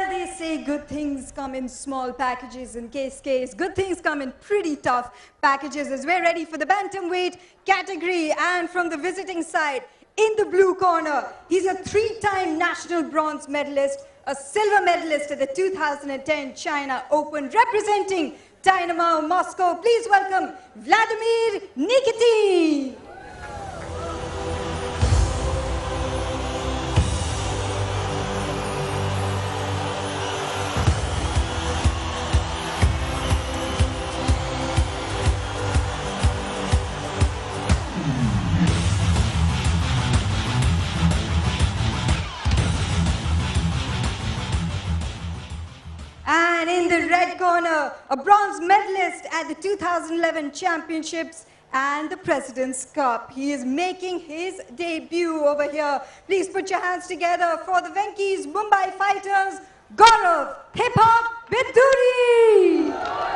they say good things come in small packages. In case, good things come in pretty tough packages as we're ready for the bantamweight category. And from the visiting side, in the blue corner, he's a 3-time national bronze medalist, a silver medalist at the 2010 China Open, representing Dynamo Moscow. Please welcome Vladimir Nikitin. And in the red corner, a bronze medalist at the 2011 Championships and the President's Cup. He is making his debut over here. Please put your hands together for the Venky's Mumbai Fighters, Gaurav Hip Hop Biduri.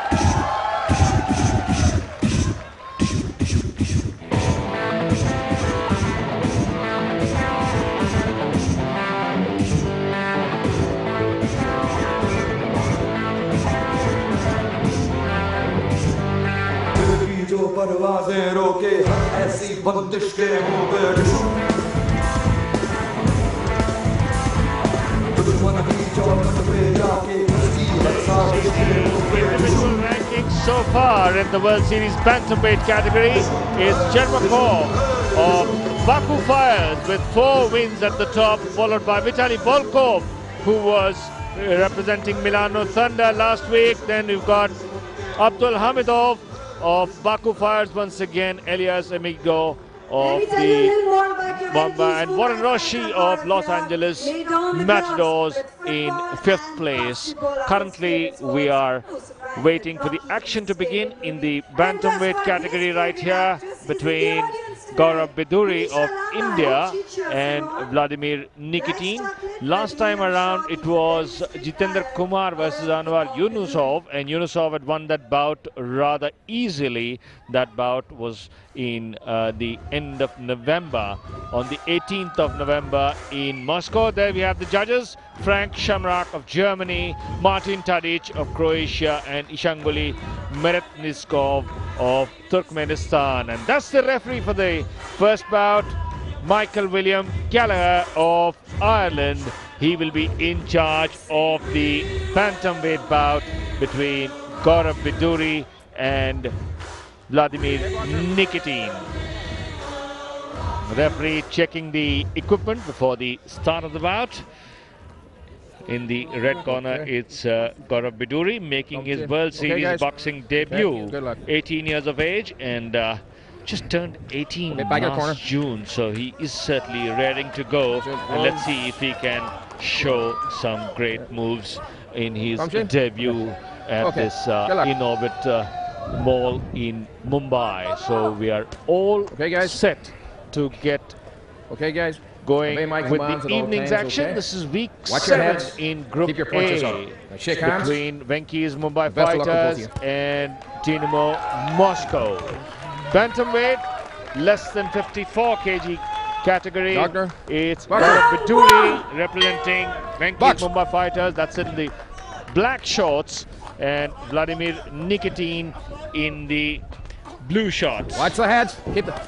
जो परवाज़ें रोके हर ऐसी बंदिश के मुंह पे दुश्मन की चौखट पे जाके individual ranking so far in the World Series Bantamweight category is Chermakov of Baku Fires with 4 wins at the top, followed by Vitaly Volkov, who was representing Milano Thunder last week. Then we've got Abdul Hamidov of Baku Fires once again, Elias Amigo of the Bombay, and Warren Roshi of Los Angeles Matadors in 5th place. Currently, we are waiting for the action to begin in the bantamweight category right here between Gaurav Biduri of India and Vladimir Nikitin. Last time around it was Jitendra Kumar versus Anwar Yunusov, and Yunusov had won that bout rather easily. That bout was in the end of November, on the 18th of November in Moscow. There we have the judges: Frank Shamrak of Germany, Martin Tadic of Croatia, and Ishanguli Meretniskov of Turkmenistan. And that's the referee for the first bout, Michael William Gallagher of Ireland. He will be in charge of the bantamweight bout between Gaurav Biduri and Vladimir Nikitin. Referee checking the equipment before the start of the bout. In the red corner, it's Gaurav Biduri making his World Series boxing debut. 18 years of age and just turned 18 last June, so he is certainly raring to go. And let's see if he can show some great moves in his debut at this in-orbit mall in Mumbai. So we are all set to get going with the evening's action. This is week 7 in Group A between Venky's Mumbai Fighters and Dynamo Moscow. Bantamweight, less than 54 kg category. It's Gaurav Biduri representing Venky's Mumbai Fighters. That's in the black shorts, and Vladimir Nikitin in the blue shorts. Watch the heads. Keep the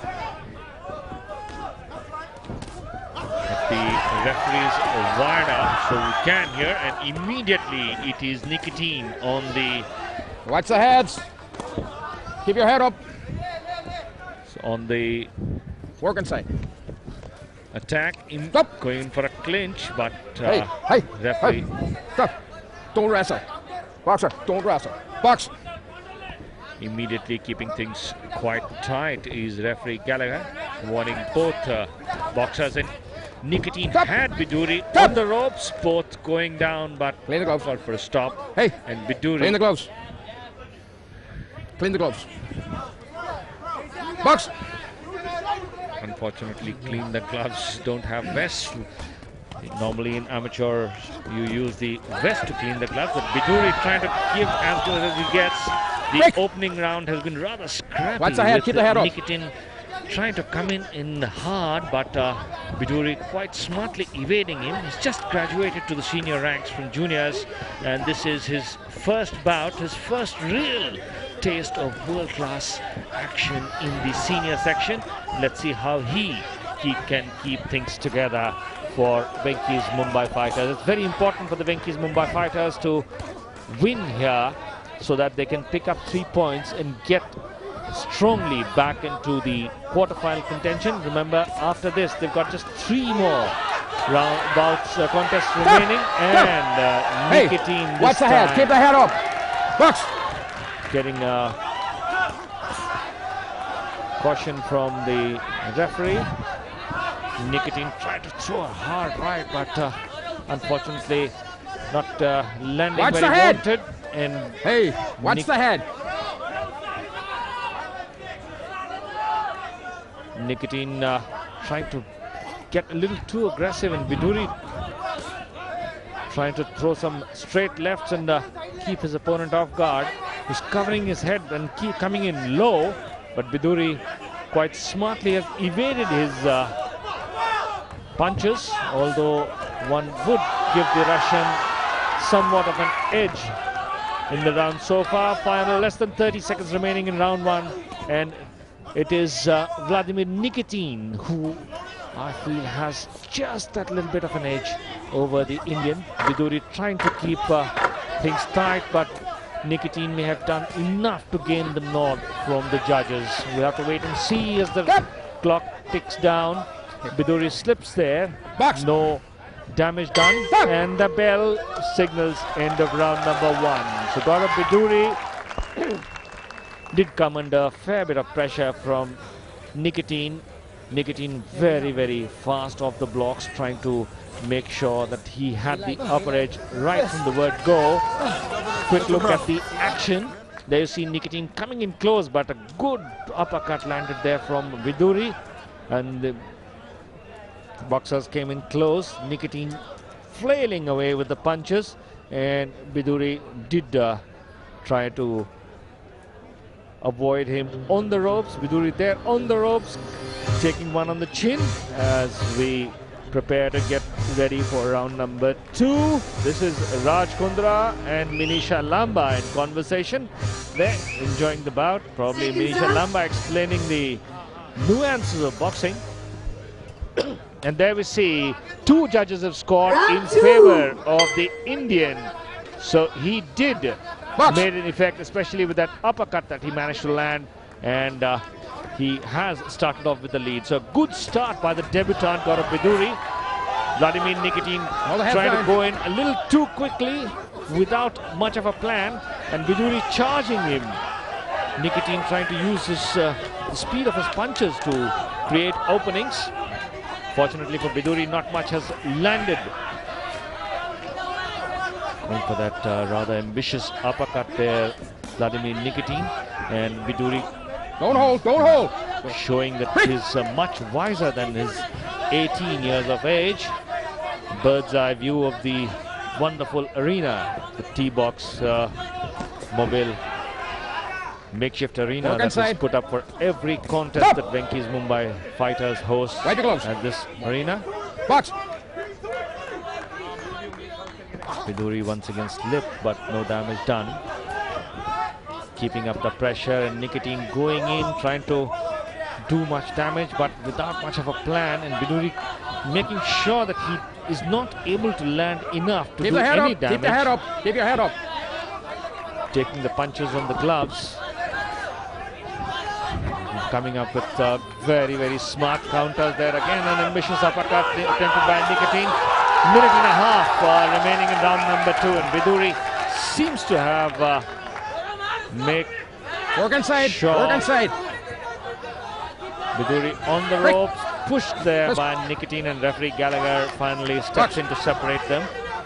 referees wired up so we can hear, and immediately it is Nikitin on the... Watch the heads. Keep your head up. So on the... Work inside. Attack, going for a clinch, but referee... Stop. Don't wrestle. Boxer, don't wrestle. Box. Immediately keeping things quite tight is referee Gallagher, warning both boxers. And Nikitin had Biduri on the ropes, both going down, but clean the gloves for a stop. Hey, and Biduri. Clean the gloves. Clean the gloves. Box. Unfortunately, clean the gloves. Don't have vests. Normally in amateur, you use the vest to clean the gloves, but Biduri trying to give as good as he gets. The opening round has been rather scrappy. Watch the head. Keep the head up. Nikitin trying to come in hard, but Biduri quite smartly evading him. He's just graduated to the senior ranks from juniors, and this is his first bout, his first real taste of world-class action in the senior section. Let's see how he can keep things together for Venky's Mumbai Fighters. It's very important for the Venky's Mumbai Fighters to win here so that they can pick up 3 points and get strongly back into the quarterfinal contention. Remember, after this they've got just 3 more bouts contests remaining, and Nicotine watch the head, keep the head up. Box. Getting a caution from the referee. Nicotine tried to throw a hard right, but unfortunately not landing watch where the he head. wanted. And Watch the head. Nicotine trying to get a little too aggressive, and Biduri trying to throw some straight lefts and keep his opponent off guard. He's covering his head and keep coming in low, but Biduri quite smartly has evaded his punches, although one would give the Russian somewhat of an edge in the round so far. Final less than 30 seconds remaining in round 1, and it is Vladimir Nicotine who I feel has just that little bit of an edge over the Indian. Biduri trying to keep things tight, but Nicotine may have done enough to gain the nod from the judges. We have to wait and see as the clock ticks down. Biduri slips there. Box. No damage done, and the bell signals end of round number 1. So Gaurav Biduri did come under a fair bit of pressure from Nicotine. Nicotine very, very fast off the blocks, trying to make sure that he had the upper edge right from the word go. Quick look at the action. There you see Nicotine coming in close, but a good uppercut landed there from Biduri, and the boxers came in close. Nicotine flailing away with the punches, and Biduri did try to avoid him on the ropes. Biduri there on the ropes, taking one on the chin as we prepare to get ready for round number 2. This is Raj Kundra and Minisha Lamba in conversation. They're enjoying the bout. Probably Minisha Lamba explaining the nuances of boxing. And there we see 2 judges have scored in favor of the Indian. So he did made an effect, especially with that uppercut that he managed to land, and he has started off with the lead. So good start by the debutant Gaurav Biduri. Vladimir Nicotine trying to go in a little too quickly without much of a plan, and Biduri charging him. Nicotine trying to use his the speed of his punches to create openings. Fortunately for Biduri, not much has landed. Going for that rather ambitious uppercut there, Vladimir Nicotine, and Biduri Don't hold. showing that he's much wiser than his 18 years of age. Bird's eye view of the wonderful arena, the T-Box mobile makeshift arena that is put up for every contest that Venky's Mumbai Fighters host at this arena. Box. Biduri once again slipped, but no damage done. Keeping up the pressure, and Nicotine going in, trying to do much damage, but without much of a plan, and Biduri making sure that he is not able to land enough to do any damage. Keep the head up. Keep your head up. Taking the punches on the gloves. Coming up with very, very smart counters there. Again, an ambitious uppercut attempted by Nicotine. Minute and a half remaining in round number 2, and Biduri seems to have work inside. Biduri on the ropes, pushed there by Nicotine, and referee Gallagher finally steps in to separate them.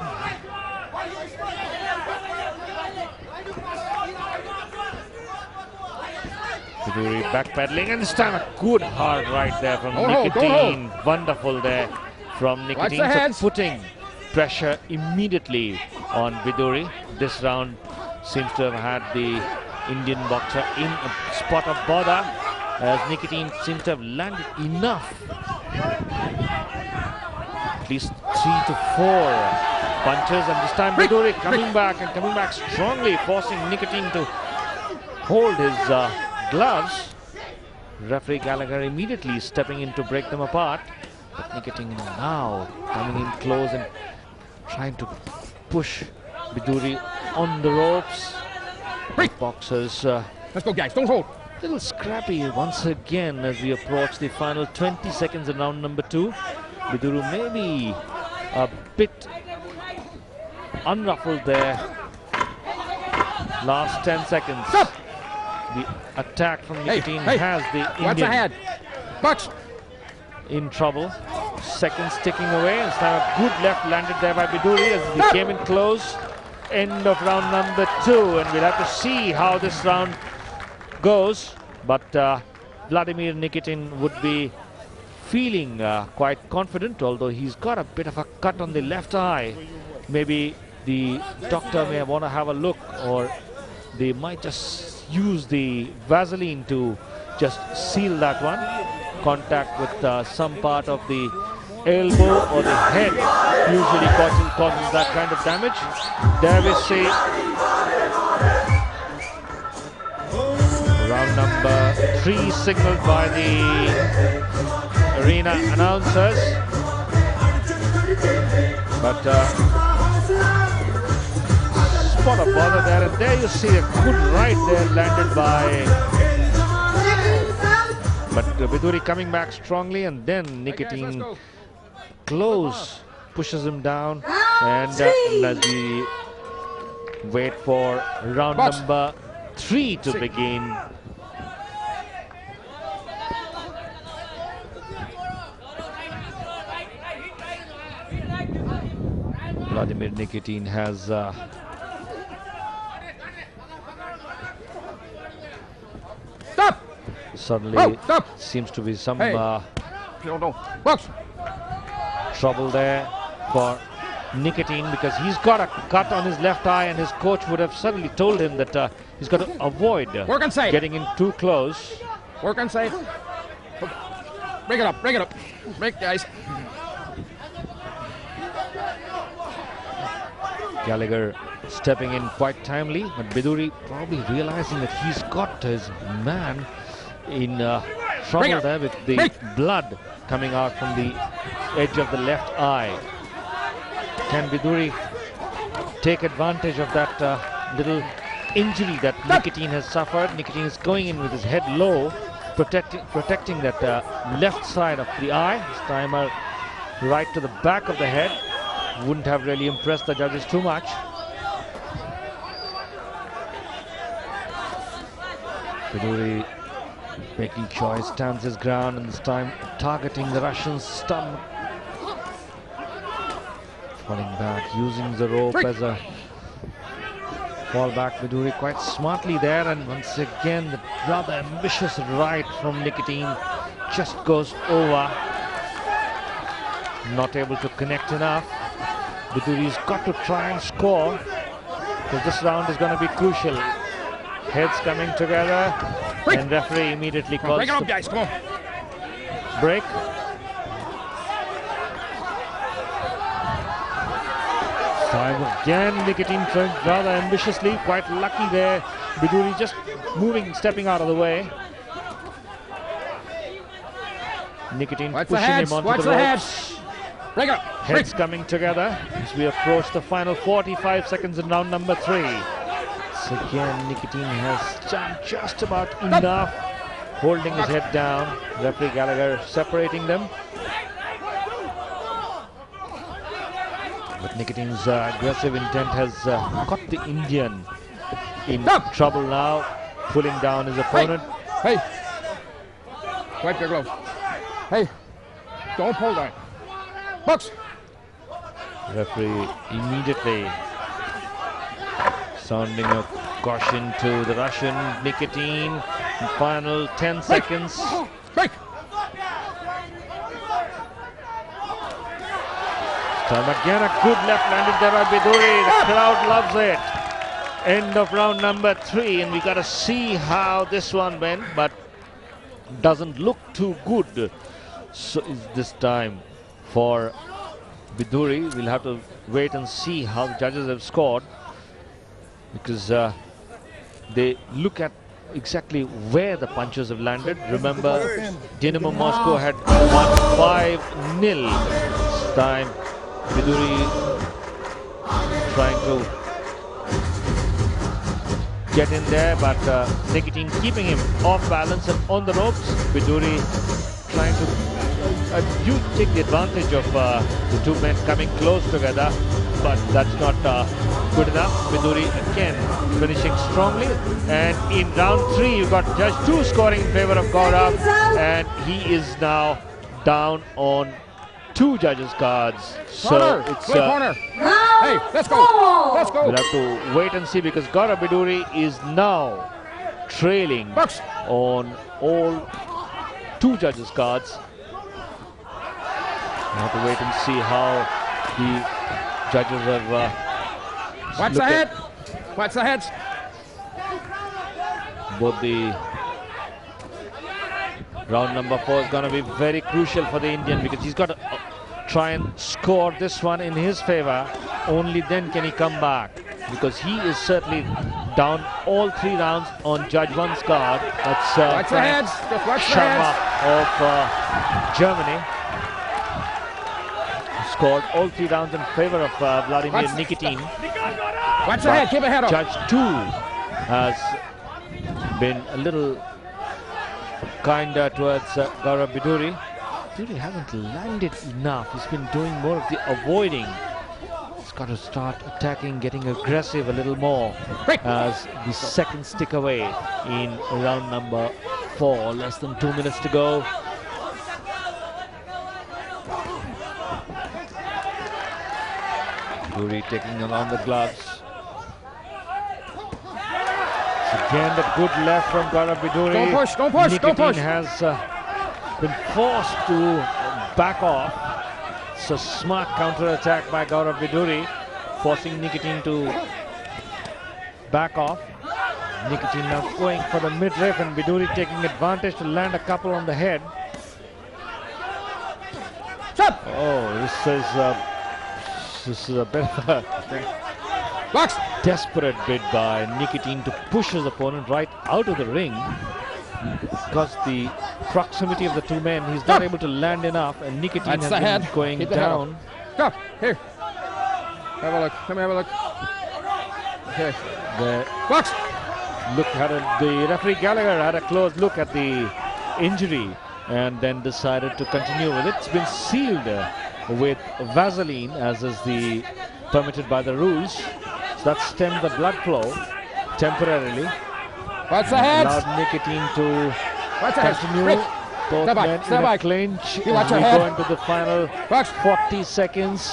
Biduri backpedaling, and this time a good hard right there from Nicotine. Wonderful there from Nicotine. So putting pressure immediately on Biduri. This round seems to have had the Indian boxer in a spot of bother. as Nikitin seems to have landed enough. At least 3 to 4 punches, and this time Biduri coming back strongly, forcing Nikitin to hold his gloves. Referee Gallagher immediately stepping in to break them apart. But Nikitin now coming in close and trying to push Biduri on the ropes. Boxers Let's go, guys. Don't hold. little scrappy once again as we approach the final 20 seconds in round number 2. Biduri maybe a bit unruffled there. Last 10 seconds. Stop. The attack from Hey, Nikitin hey. has the Watch ahead. Indian Box. in trouble. Seconds ticking away. This time a good left landed there by Biduri as he came in close. End of round number 2, and we'll have to see how this round goes. But Vladimir Nikitin would be feeling quite confident, although he's got a bit of a cut on the left eye. Maybe the doctor may want to have a look, or they might just use the Vaseline to just seal that one. Contact with some part of the elbow or the head usually causes that kind of damage. There we see round number 3 signaled by the arena announcers. But spot of bother there, and there you see a good right there landed by. But Biduri coming back strongly, and then Nikitin close pushes him down, and as we wait for round number 3 to begin. Vladimir Nikitin has suddenly seems to be some Box. trouble there for Nikitin, because he's got a cut on his left eye, and his coach would have suddenly told him that he's got to avoid getting in too close. Work on safe. Break it up. Break it up. Break, guys. Gallagher stepping in quite timely, but Biduri probably realizing that he's got his man in trouble there with the blood coming out from the edge of the left eye. Can Biduri take advantage of that little injury that Nikitin has suffered? Nikitin is going in with his head low, protecting that left side of the eye. This time right to the back of the head. Wouldn't have really impressed the judges too much. Biduri making choice, stands his ground, and this time targeting the Russian's stomach. Falling back, using the rope as a fallback. Biduri quite smartly there, and once again the rather ambitious right from Nikitin just goes over. Not able to connect enough. Biduri's got to try and score, because this round is going to be crucial. Heads coming together, and referee immediately calls Break it up, guys. Come on. break. Time again, Nikitin trying rather ambitiously, quite lucky there. Biduri just stepping out of the way. Nikitin pushing him onto the ropes. Break it up. Heads coming together as we approach the final 45 seconds in round number 3. So again, Nikitin has done just about enough, holding his head down. Referee Gallagher separating them. But Nikitin's aggressive intent has got the Indian in trouble now, pulling down his opponent. Hey. Wipe your gloves. Hey. Don't pull that. Box. Referee immediately sounding a caution to the Russian. Nikitin, final 10 seconds. Break. Time again, a good left landed there by Biduri. The crowd loves it. End of round number 3, and we got to see how this one went. But doesn't look too good. So is this time for Biduri. We'll have to wait and see how the judges have scored, because they look at exactly where the punches have landed. Remember, Dynamo Moscow had won 5-0. This time Biduri trying to get in there, but Nikitin keeping him off balance and on the ropes. Biduri trying to you take the advantage of the two men coming close together, but that's not good enough. Biduri again finishing strongly, and in round 3 you got Judge 2 scoring in favor of Gaurav, and he is now down on 2 judges' cards. So it's corner. Hey, let's go. Let's go. we'll have to wait and see, because Gaurav Biduri is now trailing on all 2 judges' cards. We'll have to wait and see how the judges have Watch the head. Watch the heads. both the round number 4 is going to be very crucial for the Indian, because he's got to try and score this one in his favor. Only then can he come back, because he is certainly down all 3 rounds on Judge 1's card. That's Watch the heads. Just watch the Sharma heads. of Germany. Scored all 3 rounds in favor of Vladimir Nikitin. Watch the head. Keep a head up. Judge 2 has been a little kinder towards Gaurav Biduri. Biduri hasn't landed enough. He's been doing more of the avoiding. He's got to start attacking, getting aggressive a little more as the second stick away in round number 4. Less than 2 minutes to go. Biduri taking along the gloves. Again, that good left from Gaurav Biduri. Don't push, don't push, Nikitin don't push. has been forced to back off. It's a smart counter-attack by Gaurav Biduri, forcing Nikitin to back off. Nikitin now going for the midriff, and Biduri taking advantage to land a couple on the head. Stop. Oh, this is a bit of a Box. desperate bid by Nikitin to push his opponent right out of the ring. Because the proximity of the 2 men, he's not able to land enough, and Nikitin That's has the been head. going Keep the head down. Go. Here. Have a look. Come have a look. Okay. The Box. the referee Gallagher had a close look at the injury and then decided to continue with it. It's been sealed with Vaseline, as is the permitted by the rules. So that stemmed the blood flow temporarily. Watch the heads. Allowed Nikitin to Watch the heads. continue. Rick. Both Step back, men step in a back. clinch. You watch as your we head. go into the final Box. 40 seconds.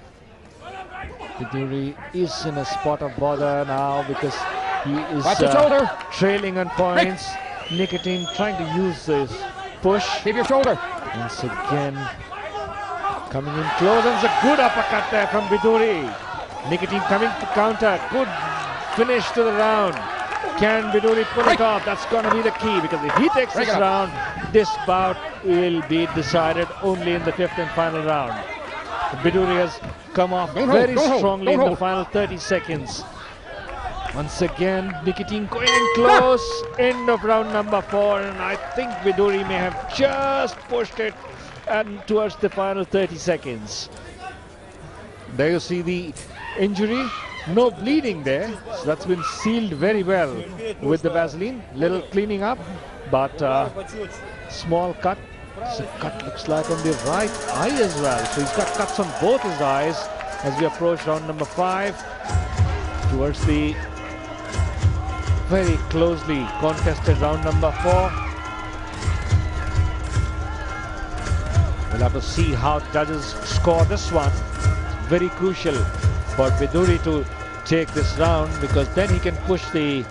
Biduri is in a spot of bother now, because he is Watch your shoulder. trailing on points. Nikitin trying to use this push. Keep your shoulder. Once again coming in close, and it's a good uppercut there from Biduri. Nikitin coming to counter. Good finish to the round. Can Biduri pull it off? That's going to be the key, because if he takes this round, this bout will be decided only in the 5th and final round. Biduri has come off very strongly in the final 30 seconds. Once again, Nikitin going in close. End of round number 4, and I think Biduri may have just pushed it and towards the final 30 seconds. There you see the injury. No bleeding there. So that's been sealed very well with the Vaseline. Little cleaning up, but small cut. So cut looks like on the right eye as well. So he's got cuts on both his eyes as we approach round number 5 towards the very closely contested round number 4. We'll have to see how judges score this one. It's very crucial for Biduri to take this round, because then he can push the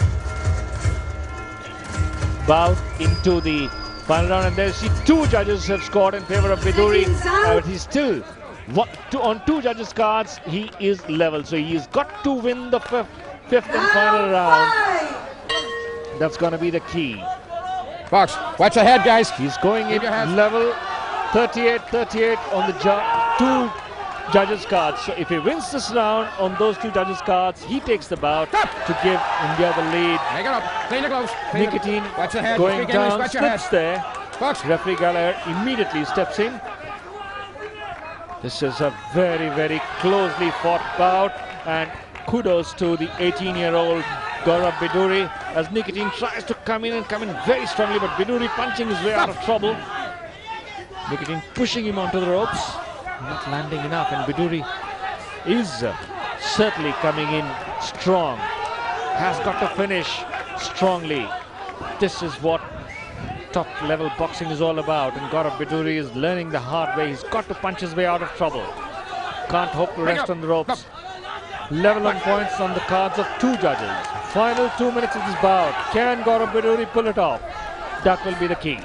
bout into the final round. And there you see 2 judges have scored in favor of Biduri, but he's still on 2 judges' cards. He is level, so he's got to win the 5th and final round. That's going to be the key. Box. Watch the head, guys. He's going in Keep your hands. level 38 on the two judges' cards. So if he wins this round on those two judges' cards, he takes the bout to give India the lead. Make it up. Clean the gloves. Clean the- Nicotine Watch the head. going Speak English, down, watch your head. slips there. Box. Referee Gallagher immediately steps in. This is a very, very closely fought bout, and kudos to the 18-year-old Gaurav Biduri as Nicotine tries to come in very strongly, but Biduri punching his way out of trouble. Nicotine pushing him onto the ropes, not landing enough, and Biduri is certainly coming in strong. Has got to finish strongly. This is what top level boxing is all about, and Gaurav Biduri is learning the hard way. He's got to punch his way out of trouble. Can't hope to rest on the ropes. Level on points on the cards of two judges. Final 2 minutes of this bout. Can Gaurav Biduri pull it off? That will be the key.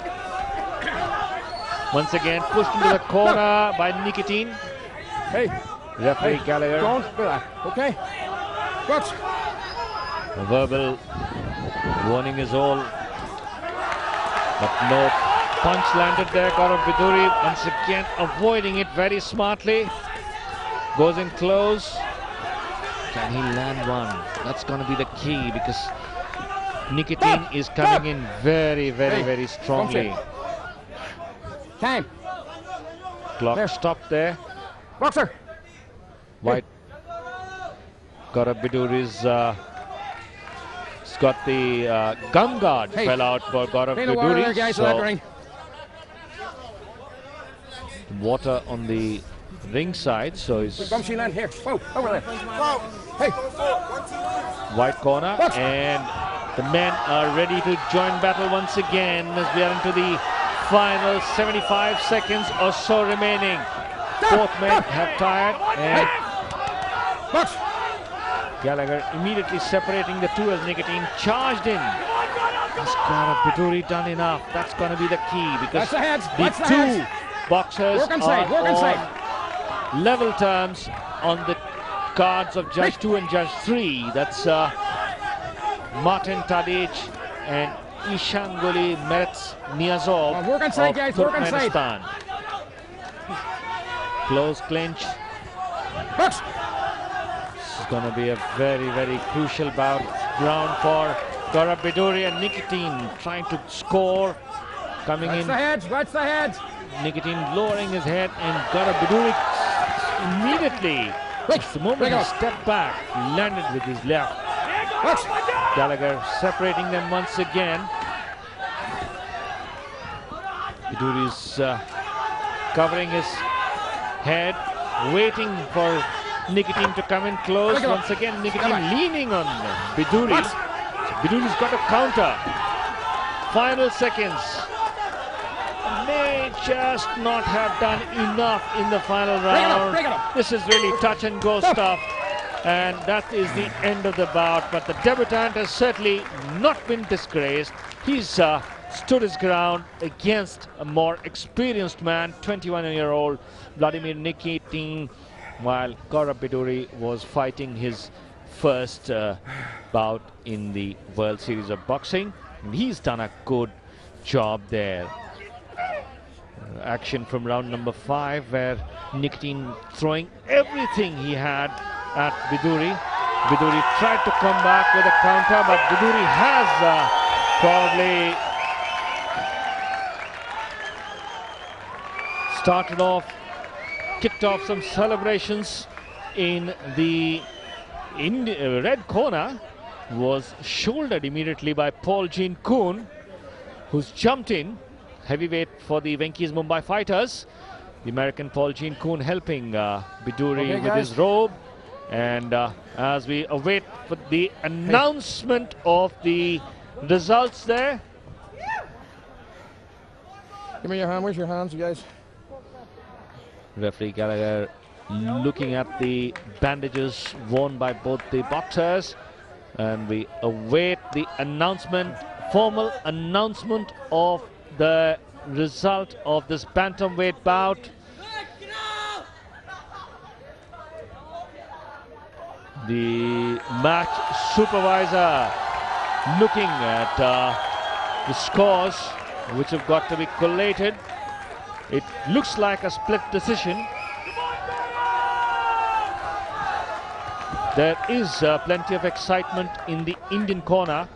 Once again pushed into the corner by Nicotine. Hey. Referee Gallagher. Don't do that. Okay. Box. A verbal warning is all. But no punch landed there. Gaurav Biduri once again avoiding it very smartly. Goes in close. Can he land one? That's going to be the key, because Nicotine is coming in very, very strongly. Time. Clock There. stopped there. Boxer. White. Gaurav Biduri's got the gum guard Hey. fell out for Gaurav Clean the water there, Biduri. guys. So that ring. Water on the ring side, so he's Bum she land here. Whoa. Over there. Hey. white corner, Box. and the men are ready to join battle once again as we are into the final 75 seconds or so remaining. Both men have tired, and Box. Gallagher immediately separating the two as Nicotine charged in. Has Gaurav Biduri done enough? That's going to be the key, because Watch the heads. the Watch the two heads. boxers Work inside. Work are inside. on level terms on the cards of Judge 2 and Judge 3. That's Martin Tadic and Ishanguli Merets Niazov Work inside, of guys. Work inside. Turkmenistan. Close clinch. Box. This is going to be a very crucial round for Gaurav Biduri, and Nicotine trying to score. Coming Watch in, the heads. Watch the heads. Nicotine lowering his head, and Gaurav Biduri immediately, the moment Bring he up. stepped back, landed with his left. Box. Gallagher separating them once again. Biduri's covering his head, waiting for Nicotine to come in close. Bring it up. Once again, Come Nicotine on. leaning on Biduri. Box. Biduri's got a counter. Final seconds. May just not have done enough in the final Bring it up, round. bring it up. This is really touch and go stuff, and that is the end of the bout. But the debutant has certainly not been disgraced. He's stood his ground against a more experienced man, 21-year-old Vladimir Nikitin, while Gaurav Biduri was fighting his first bout in the World Series of Boxing. And he's done a good job there. Action from round number 5, where Nicotine throwing everything he had at Biduri. Biduri tried to come back with a counter, but Biduri has probably kicked off some celebrations in the red corner. Was shouldered immediately by Paul Jean Kuhn, who's jumped in. Heavyweight for the Venky's Mumbai Fighters. The American Paul Jean Kuhn helping Biduri Okay, with guys. his robe. And as we await for the announcement of the results there. Give me your hand. Where's your hands, you guys? Referee Gallagher looking at the bandages worn by both the boxers. And we await the announcement, formal announcement of the result of this bantamweight bout. The match supervisor looking at the scores which have got to be collated. It looks like a split decision. There is plenty of excitement in the Indian corner.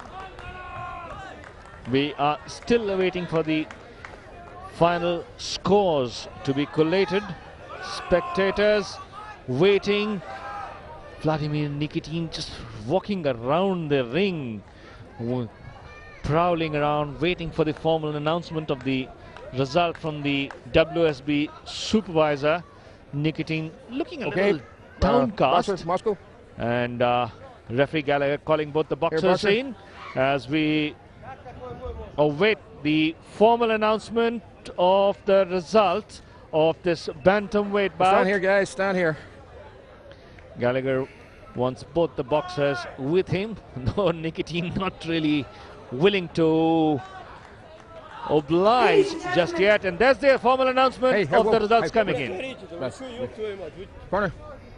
We are still waiting for the final scores to be collated. Spectators waiting. Vladimir Nikitin just walking around the ring, prowling around, waiting for the formal announcement of the result from the WSB supervisor. Nikitin looking a little downcast. Boxers, Moscow. And referee Gallagher calling both the boxers in as we await the formal announcement of the result of this bantamweight bout. Stand here, guys. Stand here. Gallagher wants both the boxers with him, though Nikitin not really willing to oblige just yet. And there's the formal announcement of the results coming in. Corner.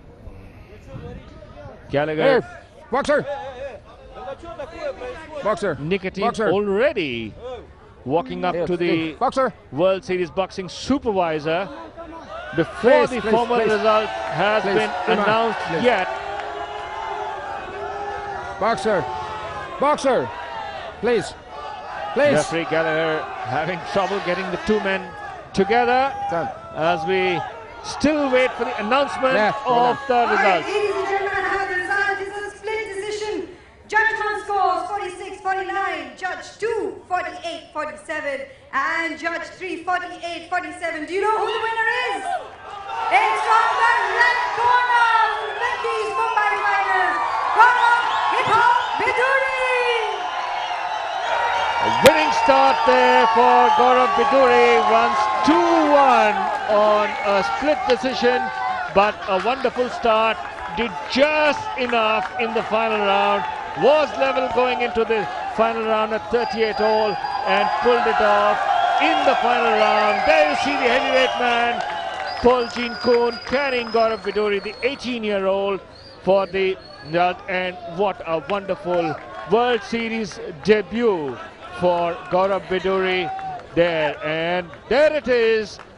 Gallagher. Hey, boxer. Boxer. Nikitin already walking up to the World Series boxing supervisor before the formal result has been announced yet. Boxer. Boxer. Please. Please. Referee Gallagher having trouble getting the two men together as we still wait for the announcement of the results. Ladies and gentlemen, I have the result. This is a split decision. Judge 1 scores 46-49, Judge 2 48-47, and Judge 3 48-47. Do you know who the winner is? It's from the red corner, Vicky's Mumbai Finals, Gaurav Hip-Hop Biduri. A winning start there for Gaurav Biduri, runs 2-1 on a split decision, but a wonderful start, did just enough in the final round, was level going into the final round at 38 all and pulled it off in the final round. There you see the heavyweight man, Paul Jean Kuhn, carrying Gaurav Biduri, the 18-year-old, for the result. And what a wonderful World Series debut for Gaurav Biduri there. And there it is.